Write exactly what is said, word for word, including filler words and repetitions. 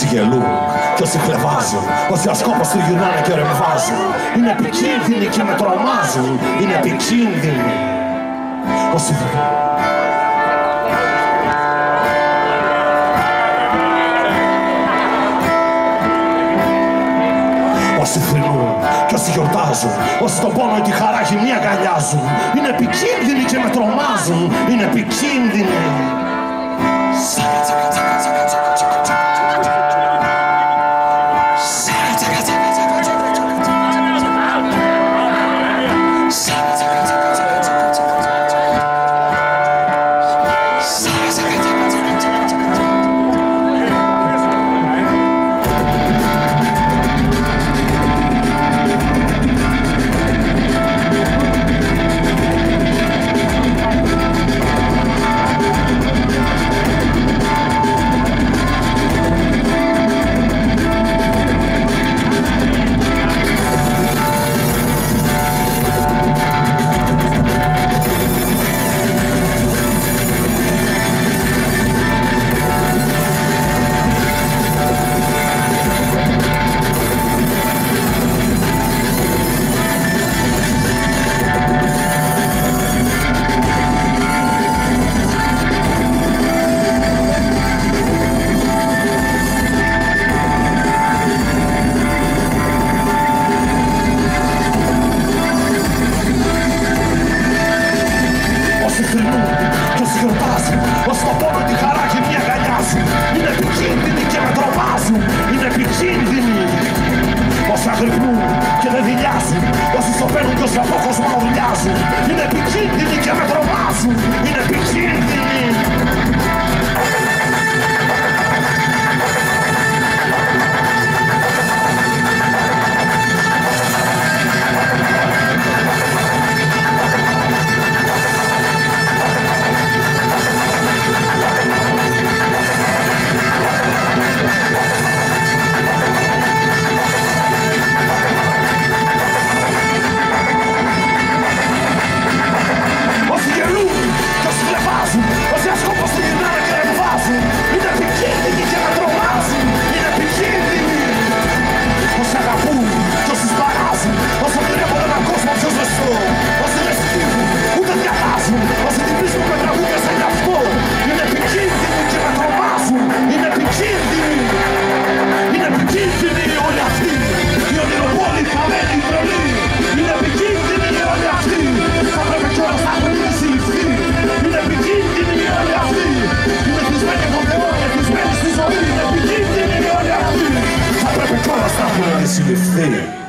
Όσοι γελούν κι όσοι χλεβάζουν, όσοι ασκόπως του γυρνάνε και ρεμβάζουν, είναι επικίνδυνοι και με τρομάζουν, είναι επικίνδυνοι. Όσοι Όσοι θρηνούν και όσοι γιορτάζουν, όσοι τον πόνο ή τη χαρά χημία αγκαλιάζουν, είναι επικίνδυνοι και με τρομάζουν, είναι επικίνδυνοι. συλληφθεί.